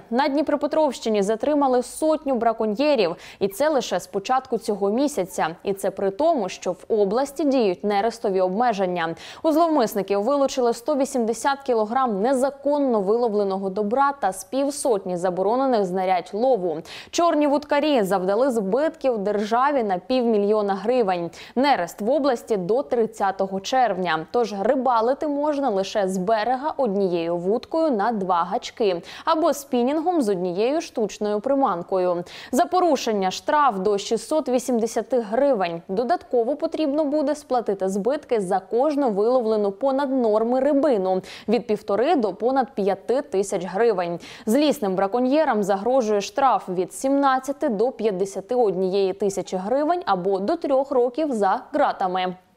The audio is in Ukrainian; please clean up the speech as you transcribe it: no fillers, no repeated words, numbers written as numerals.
На Дніпропетровщині затримали сотню браконьєрів. І це лише з початку цього місяця. І це при тому, що в області діють нерестові обмеження. У зловмисників вилучили 180 кілограм незаконно виловленого добра та з півсотні заборонених знарядь лову. Чорні вудкарі завдали збитків державі на 500 000 гривень. Нерест в області до 30 червня. Тож рибалити можна лише з берега однією вудкою на 2 гачки або спінінгом з однією штучною приманкою. За порушення штраф до 680 гривень. Додатково потрібно буде сплатити збитки за кожну виловлену понад норми рибину – від 1,5 до понад 5 тисяч гривень. Злісним браконьєрам загрожує штраф від 17 до 51 тисячі гривень або до 3 років за ґратами.